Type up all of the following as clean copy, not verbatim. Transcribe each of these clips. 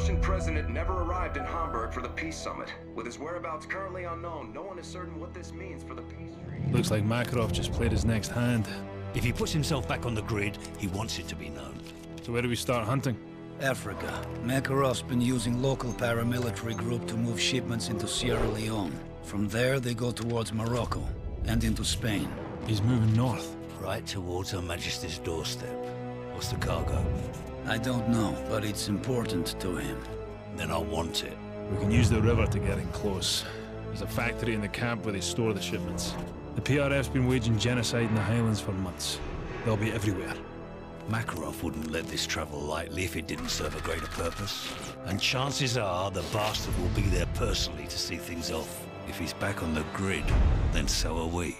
Russian president never arrived in Hamburg for the peace summit. With his whereabouts currently unknown, no one is certain what this means for the peace treaty. Looks like Makarov just played his next hand. If he puts himself back on the grid, he wants it to be known. So where do we start hunting? Africa. Makarov's been using local paramilitary group to move shipments into Sierra Leone. From there, they go towards Morocco and into Spain. He's moving north. Right towards Her Majesty's doorstep. What's the cargo? I don't know, but it's important to him. Then I want it. We can use the river to get in close. There's a factory in the camp where they store the shipments. The PRF's been waging genocide in the Highlands for months. They'll be everywhere. Makarov wouldn't let this travel lightly if it didn't serve a greater purpose. And chances are the bastard will be there personally to see things off. If he's back on the grid, then so are we.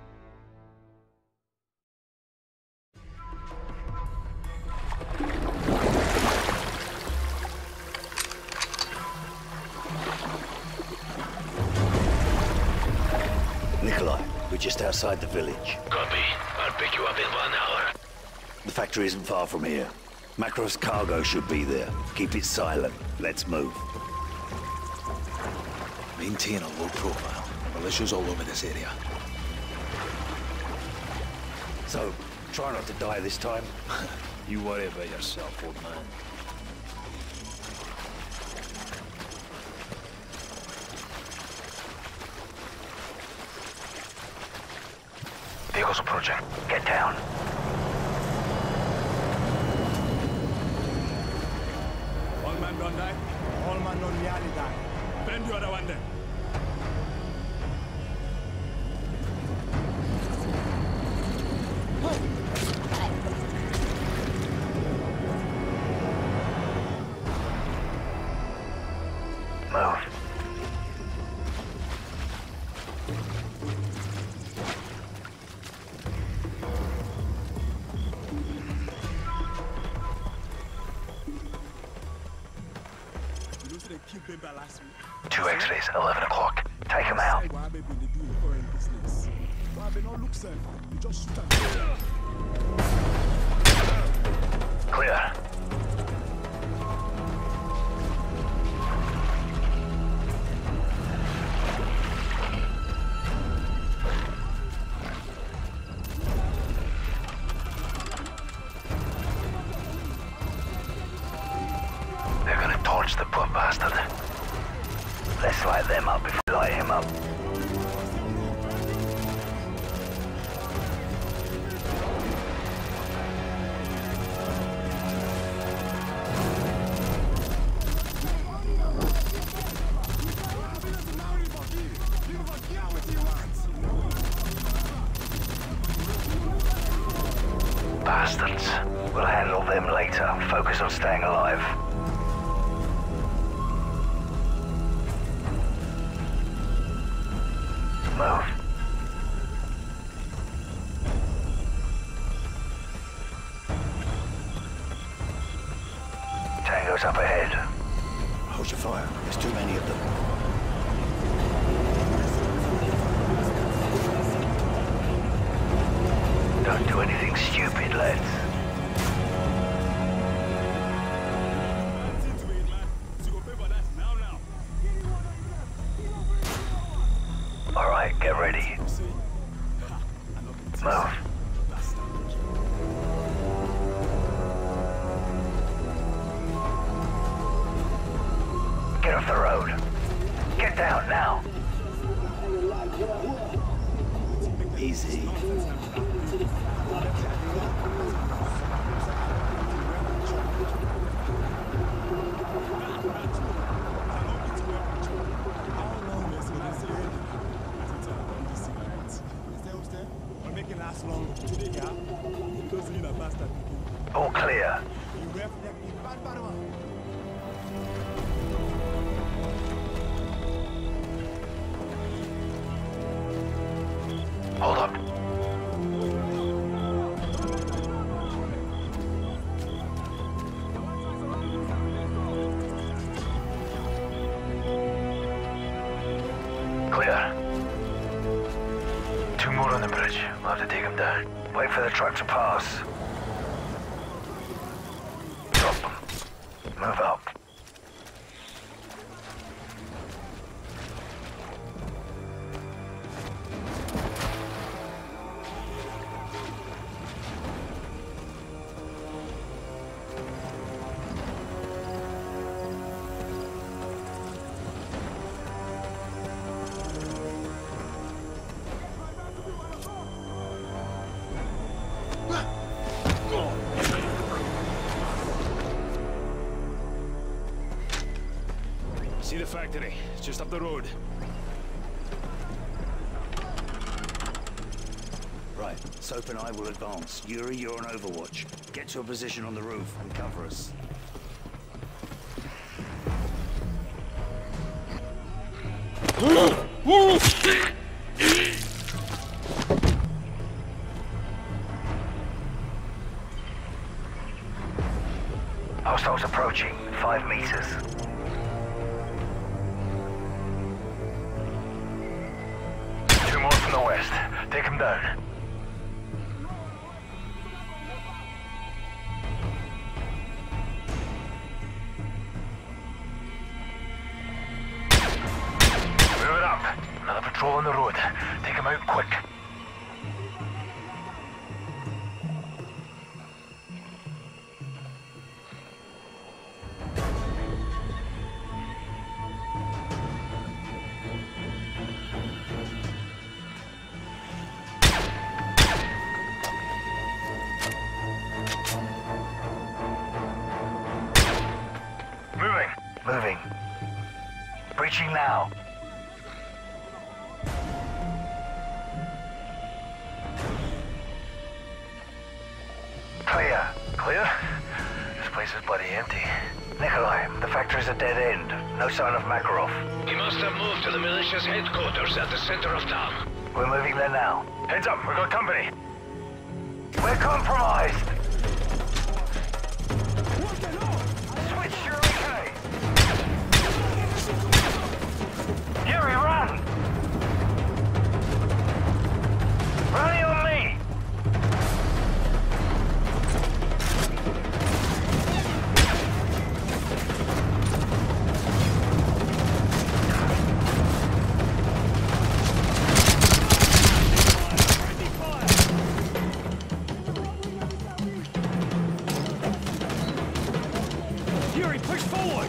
We're just outside the village. Copy. I'll pick you up in 1 hour. The factory isn't far from here. Makarov's cargo should be there. Keep it silent. Let's move. Maintain a low profile. Militia's all over this area. So, try not to die this time. You worry about yourself, old man. Vehicles approaching. Get down. All man don't die. All man don't nearly die. Bend the other one then. Move. Two X-rays, 11 o'clock. Take him out. Clear. They're gonna torch the poor bastard. Let's light them up before we light him up. Bastards. We'll handle them later. Focus on staying alive. Move. Tango's up ahead. Hold your fire. There's too many of them. Don't do anything stupid, lads. All right, get ready. Move. Get off the road. Get down now. Easy. All clear. Hold up. Clear. Two more on the bridge. We'll have to take them down. Wait for the truck to pass. Drop them. Move up. factory. It's just up the road. Right, Soap and I will advance. Yuri, you're on overwatch. Get to a position on the roof and cover us. Hostiles approaching, 5 meters. Two more from the west. Take them down. Move it up. Another patrol on the road. Take them out quick. Moving. Breaching now. Clear. Clear? This place is bloody empty. Nikolai, the factory's a dead end. No sign of Makarov. He must have moved to the militia's headquarters at the center of town. We're moving there now. Heads up, we've got company. We're compromised! Switch your AK! Yuri, run! Rally on me! Yuri, push forward!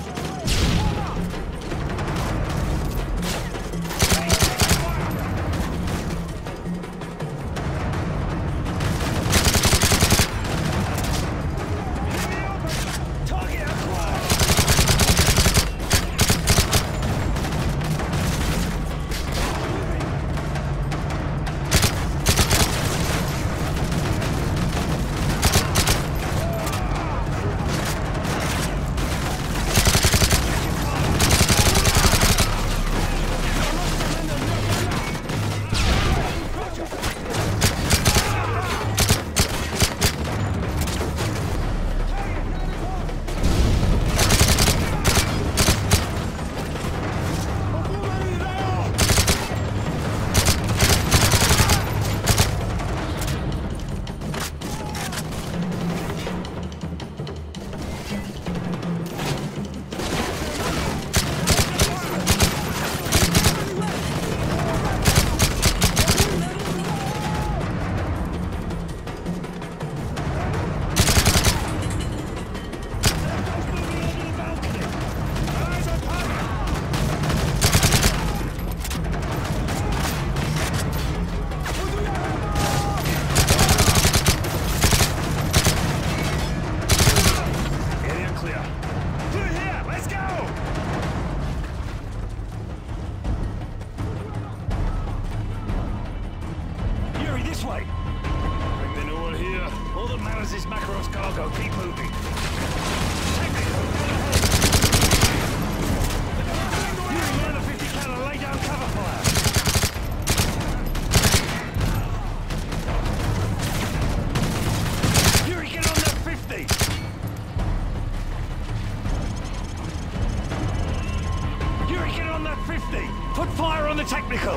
Put fire on the technical!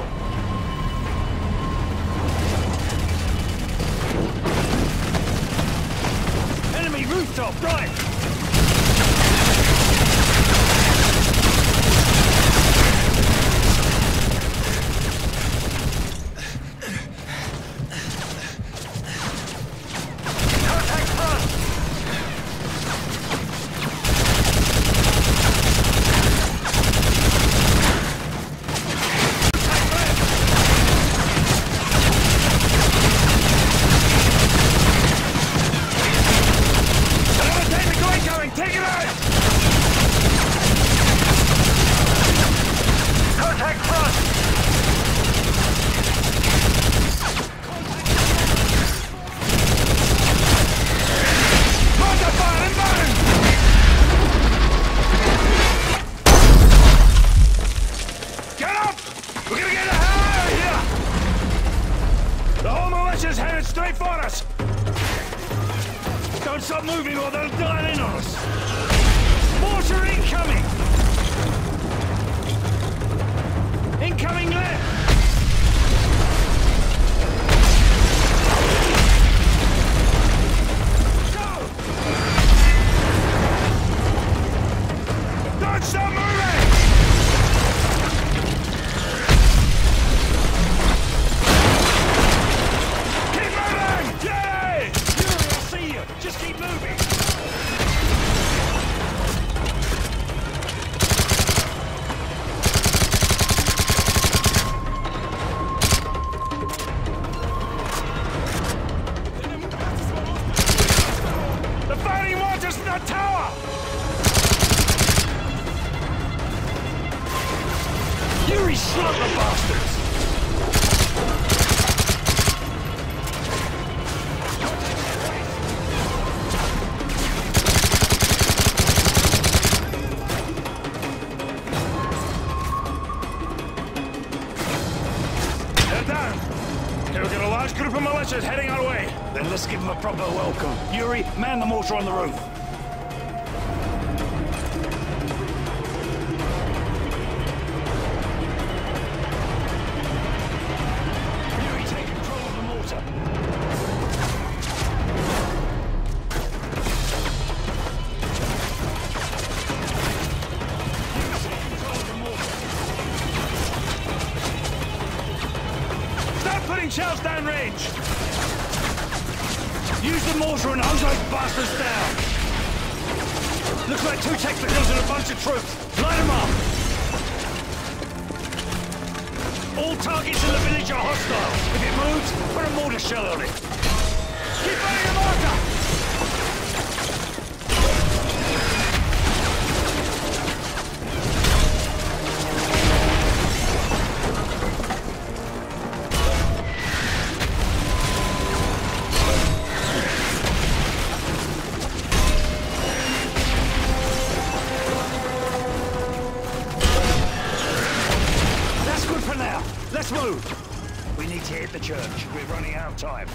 Enemy rooftop, right! Technical militia's headed straight for us! Don't stop moving or they'll dial in on us! Mortar incoming! Incoming left! Don't stop moving! Keep moving! Yay! Yuri, I'll see you! Just keep moving! The fighting mortars in that tower! Yuri shot the bastards! They're down! Okay, we've got a large group of militias heading our way. Then let's give them a proper welcome. Yuri, man the mortar on the roof. Shells downrange! Use the mortar and hunt those bastards down! Looks like 2 technicals and a bunch of troops! Light them up! All targets in the village are hostile! If it moves, put a mortar shell on it! Keep firing the mortar! Let's move! We need to hit the church. We're running out of time.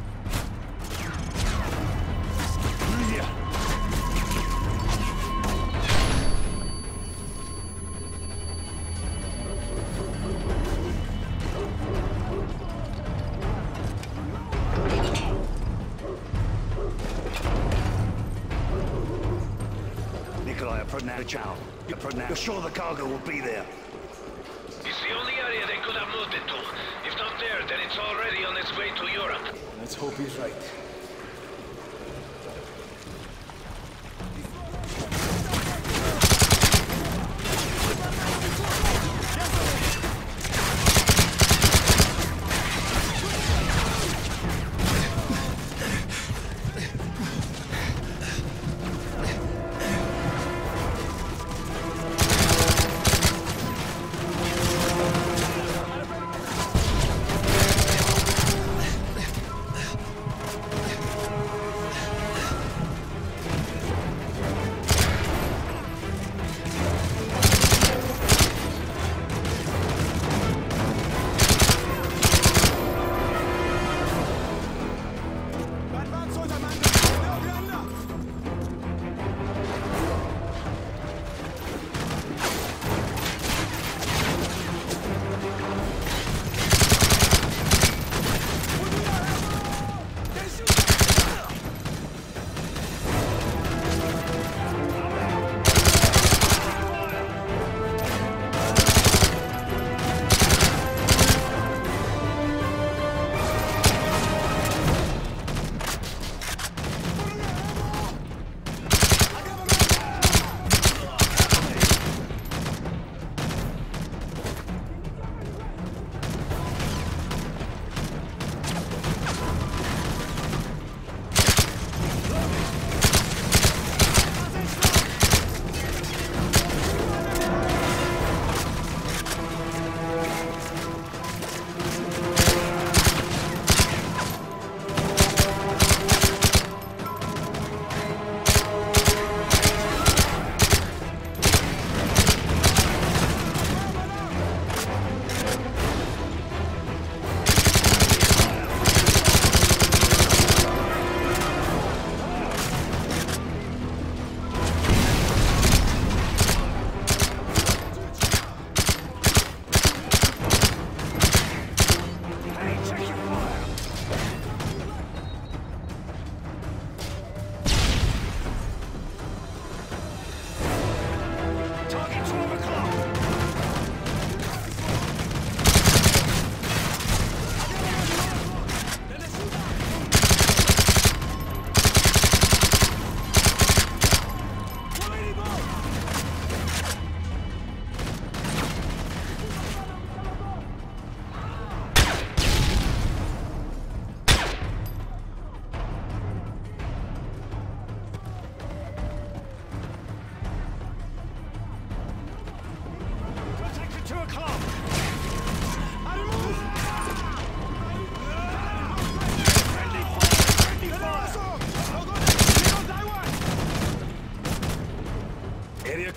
Nikolai, I'm putting out a channel. You're sure the cargo will be there? It's the only area they could have moved it to. If not there, then it's already on its way to Europe. Let's hope he's right.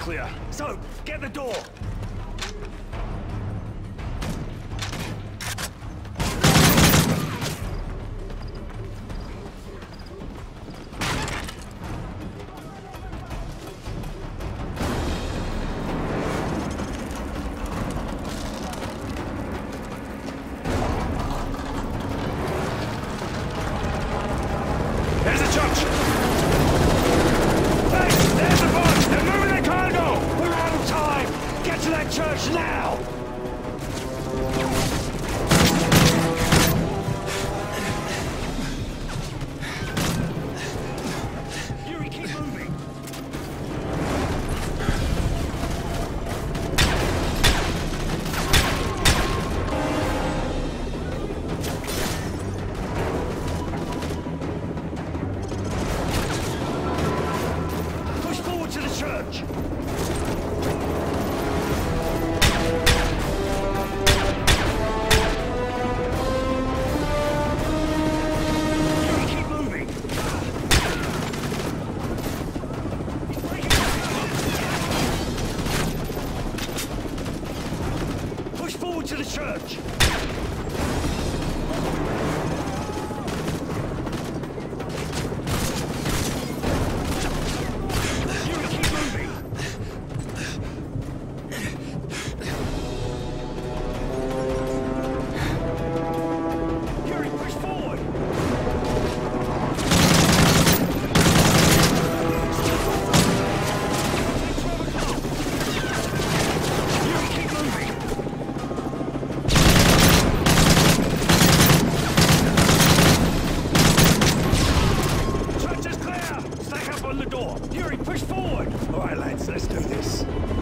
clear. So, get the door. Yuri, push forward! All right, lads, let's do this.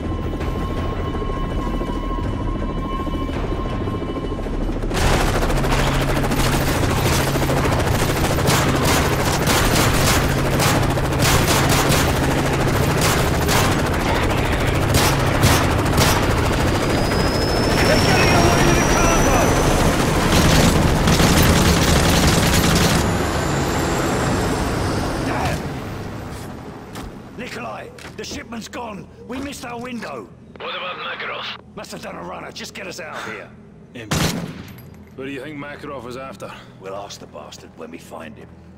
The shipment's gone. We missed our window. What about Makarov? Must have done a runner. Just get us out of here. What do you think Makarov is after? We'll ask the bastard when we find him.